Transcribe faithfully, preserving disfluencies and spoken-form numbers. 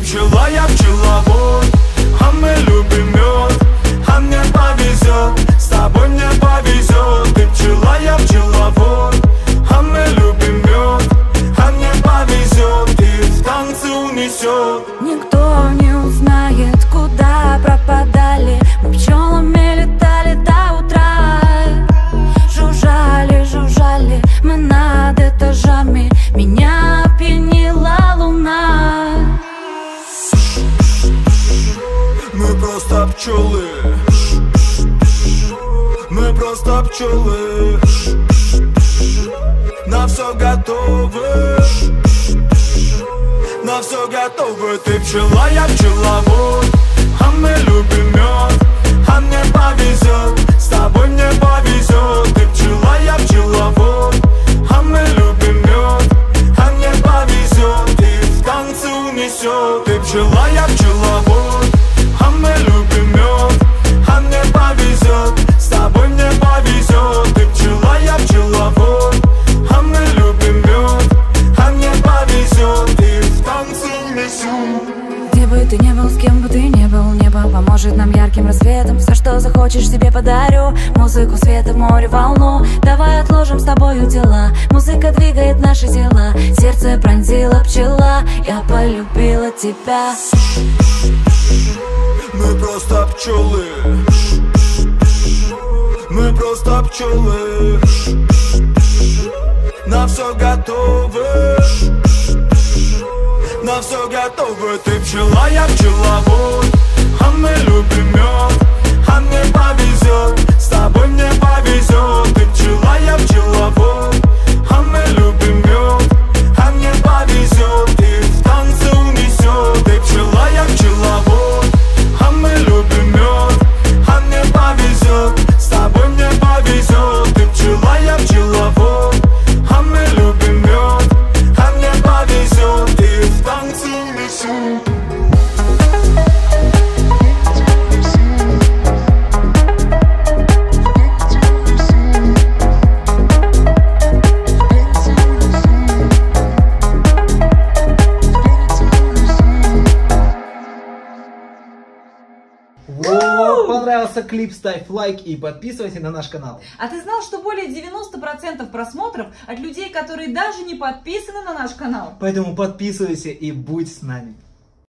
пчела, я пчеловод, а мы любим мед, а мне повезет, с тобой мне повезет. Ты пчела, я пчеловод, а мы любим мед, а мне повезет, и в танцы унесет. Никто не узнает, куда пропадали. Мы пчелами летали до утра, жужжали, жужжали мы над этажами. Меня опьянила луна. Мы просто пчелы, мы просто пчелы, на все готовы, на все готовы. Ты пчела, я пчеловод, а мы любим мед, а мне повезет, с тобой мне повезет. Ты пчела, я пчеловод, а мы любим мед, а мне повезет, и в танцы унесет. Ты пчела, я пчеловод, а мы любим мед, а мне повезет, с тобой мне повезет. Ты пчела, я пчеловод, а мы любим мед, а мне повезет, и в танцы унесет. Где бы ты ни был, с кем бы ты ни был, небо поможет нам ярким рассветом. Все, что захочешь, себе подарю. Музыку, света, море, волну. Давай отложим с тобою дела. Музыка двигает наши тела. Сердце пронзила пчела, я полюбила тебя. Мы просто пчелы, мы просто пчелы, на все готовы, на все готовы. Ты пчела, я пчеловод, а мы любим мед, а мне повезет, с тобой мне повезет. Ты пчела, я пчеловод, а мы любим мед, а мне повезет, и в танцы унесет. Ты пчела, я пчеловод, а мы любим мед, а мне повезет, с тобой мне повезет. Ты пчела, я пчеловод, а мы любим мед, а мне повезет, и в танцы унесет. Вот, понравился клип, ставь лайк и подписывайся на наш канал. А ты знал, что более девяноста процентов просмотров от людей, которые даже не подписаны на наш канал? Поэтому подписывайся и будь с нами.